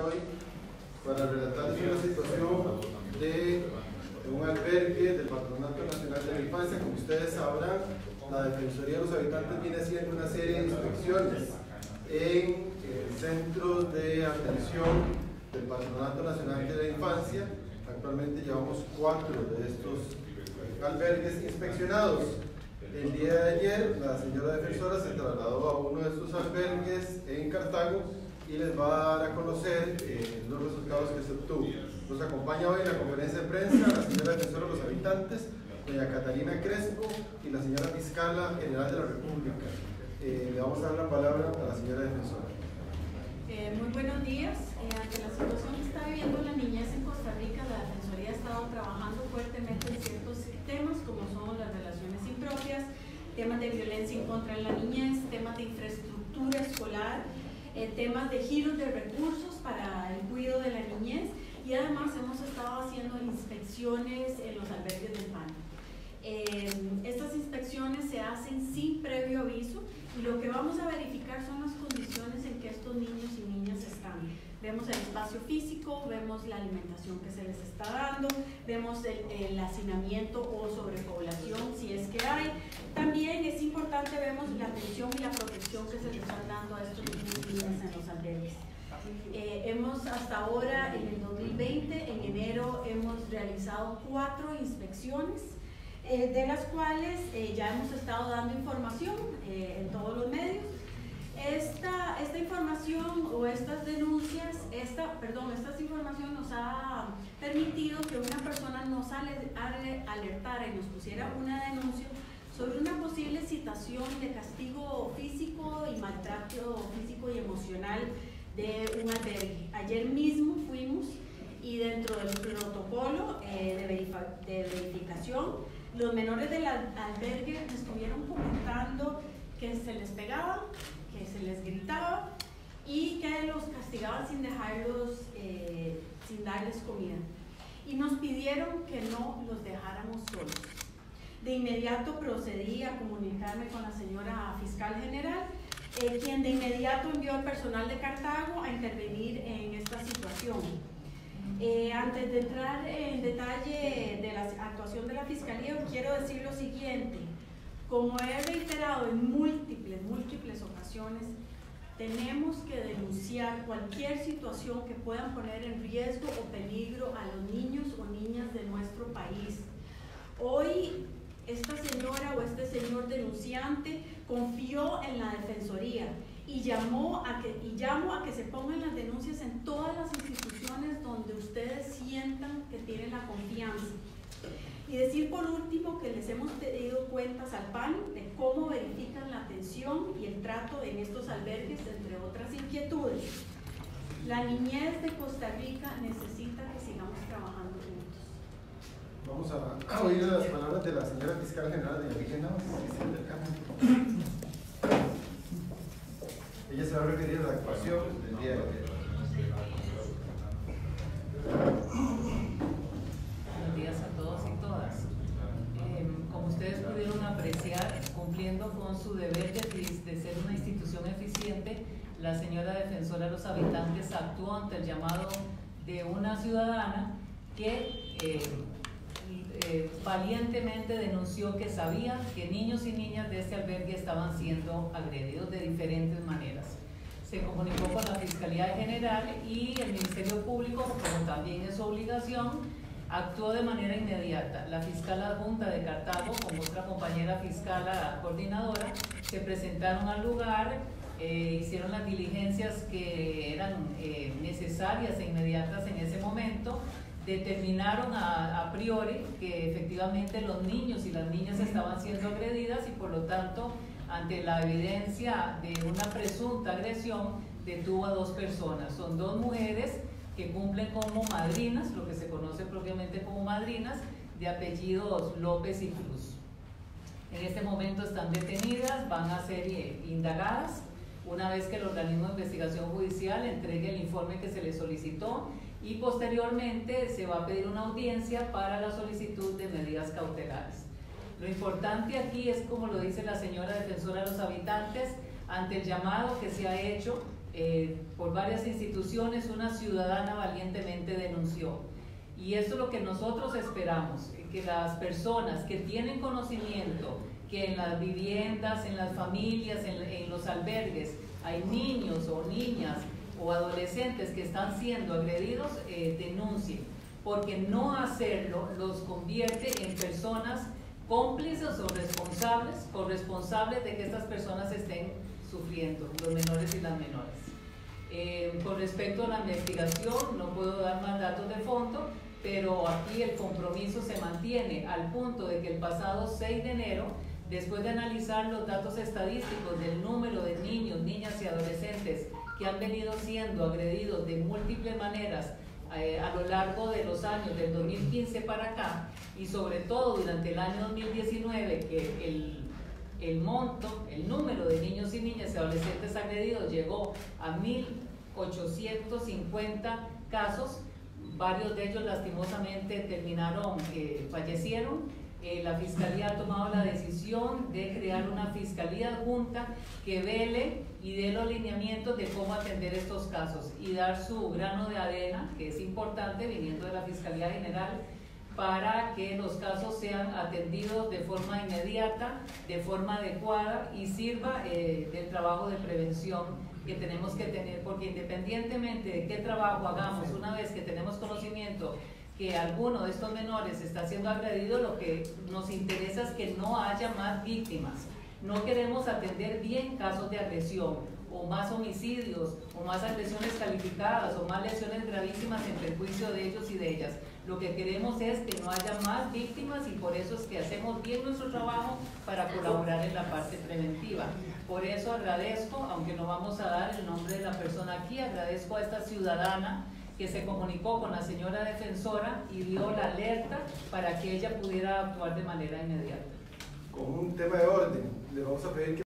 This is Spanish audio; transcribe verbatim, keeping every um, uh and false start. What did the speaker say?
hoy para relatarles una situación de un albergue del Patronato Nacional de la Infancia. Como ustedes sabrán, la Defensoría de los Habitantes viene haciendo una serie de inspecciones en eh, centros de atención del Patronato Nacional de la Infancia. Actualmente llevamos cuatro de estos albergues inspeccionados. El día de ayer la señora defensora se trasladó a uno de estos albergues en Cartago y les va a dar a conocer eh, los resultados que se obtuvo. Nos acompaña hoy en la conferencia de prensa la señora defensora de los habitantes, doña Catalina Crespo, y la señora fiscala general de la República. Eh, le vamos a dar la palabra a la señora defensora. Eh, muy buenos días. Eh, ante la situación que está viviendo la niñez en Costa Rica, la Defensoría ha estado trabajando fuertemente en ciertos temas como son las relaciones impropias, temas de violencia en contra de la niñez, temas de infraestructura escolar, eh, temas de giros de recursos para el cuidado de la niñez, y además hemos estado haciendo inspecciones en los albergues del P A N. Eh, estas inspecciones se hacen sin previo aviso y lo que vamos a verificar son las condiciones en que estos niños y niñas están. Vemos el espacio físico, vemos la alimentación que se les está dando, vemos el, el hacinamiento o sobrepoblación si es que hay. También es importante, vemos la atención y la protección que se les está dando a estos niños y niñas en los albergues. Eh, hemos hasta ahora, en el dos mil veinte, en enero, hemos realizado cuatro inspecciones, eh, de las cuales eh, ya hemos estado dando información eh, en todos los medios. Esta, esta información o estas denuncias, esta, perdón, esta información nos ha permitido que una persona nos ale, ale, alertara y nos pusiera una denuncia sobre una posible situación de castigo físico y maltrato físico y emocional de un albergue. Ayer mismo fuimos y dentro del protocolo eh, de, verific de verificación, los menores del albergue me estuvieron comentando que se les pegaba, que se les gritaba y que los castigaban sin dejarlos, eh, sin darles comida. Y nos pidieron que no los dejáramos solos. De inmediato procedí a comunicarme con la señora fiscal general, eh, quien de inmediato envió al personal de Cartago a intervenir en esta situación. Eh, antes de entrar en detalle de la actuación de la Fiscalía, quiero decir lo siguiente. Como he reiterado en múltiples, múltiples ocasiones, tenemos que denunciar cualquier situación que puedan poner en riesgo o peligro a los niños o niñas de nuestro país. Hoy, esta señora o este señor denunciante confió en la Defensoría y llamó a que, y llamo a que se pongan las denuncias en todas las instituciones donde ustedes sientan que tienen la confianza. Y decir por último que les hemos pedido cuentas al P A N de cómo verifican la atención y el trato en estos albergues, entre otras inquietudes. La niñez de Costa Rica necesita que sigamos trabajando juntos. Vamos a, a oír las palabras de la señora fiscal general de Virginia. Ella se va a referir a la actuación del día de hoy. Buenos días a todos y todas. Eh, como ustedes pudieron apreciar, cumpliendo con su deber de, de ser una institución eficiente, la señora defensora de los habitantes actuó ante el llamado de una ciudadana que eh, eh, valientemente denunció que sabía que niños y niñas de este albergue estaban siendo agredidos de diferentes maneras. Se comunicó con la Fiscalía General y el Ministerio Público, como también es su obligación, actuó de manera inmediata. La fiscal adjunta de Cartago, con otra compañera fiscal coordinadora, se presentaron al lugar, eh, hicieron las diligencias que eran eh, necesarias e inmediatas en ese momento, determinaron a, a priori que efectivamente los niños y las niñas estaban siendo agredidas y por lo tanto, ante la evidencia de una presunta agresión, detuvo a dos personas. Son dos mujeres que cumplen como madrinas, lo que se conoce propiamente como madrinas, de apellidos López y Cruz. En este momento están detenidas, van a ser indagadas una vez que el organismo de investigación judicial entregue el informe que se le solicitó y posteriormente se va a pedir una audiencia para la solicitud de medidas cautelares. Lo importante aquí es, como lo dice la señora defensora de los habitantes, ante el llamado que se ha hecho eh, por varias instituciones, una ciudadana valientemente denunció. Y eso es lo que nosotros esperamos, que las personas que tienen conocimiento que en las viviendas, en las familias, en, en los albergues, hay niños o niñas o adolescentes que están siendo agredidos, eh, denuncien, porque no hacerlo los convierte en personas cómplices o responsables, corresponsables de que estas personas estén sufriendo, los menores y las menores. Eh, con respecto a la investigación, no puedo dar más datos de fondo, pero aquí el compromiso se mantiene al punto de que el pasado seis de enero, después de analizar los datos estadísticos del número de niños, niñas y adolescentes que han venido siendo agredidos de múltiples maneras eh, a lo largo de los años del dos mil quince para acá, y sobre todo durante el año dos mil diecinueve, que el, el monto, el número de niños y niñas y adolescentes agredidos llegó a mil ochocientos cincuenta casos, varios de ellos lastimosamente terminaron, eh, fallecieron. Eh, la Fiscalía ha tomado la decisión de crear una Fiscalía adjunta que vele y dé los lineamientos de cómo atender estos casos y dar su grano de arena, que es importante viniendo de la Fiscalía General, para que los casos sean atendidos de forma inmediata, de forma adecuada y sirva eh, del trabajo de prevención que tenemos que tener, porque independientemente de qué trabajo hagamos, una vez que tenemos conocimiento que alguno de estos menores está siendo agredido, lo que nos interesa es que no haya más víctimas. No queremos atender bien casos de agresión, o más homicidios, o más agresiones calificadas, o más lesiones gravísimas en perjuicio de ellos y de ellas. Lo que queremos es que no haya más víctimas, y por eso es que hacemos bien nuestro trabajo para colaborar en la parte preventiva. Por eso agradezco, aunque no vamos a dar el nombre de la persona aquí, agradezco a esta ciudadana que se comunicó con la señora defensora y dio la alerta para que ella pudiera actuar de manera inmediata. Con un tema de orden, le vamos a pedir que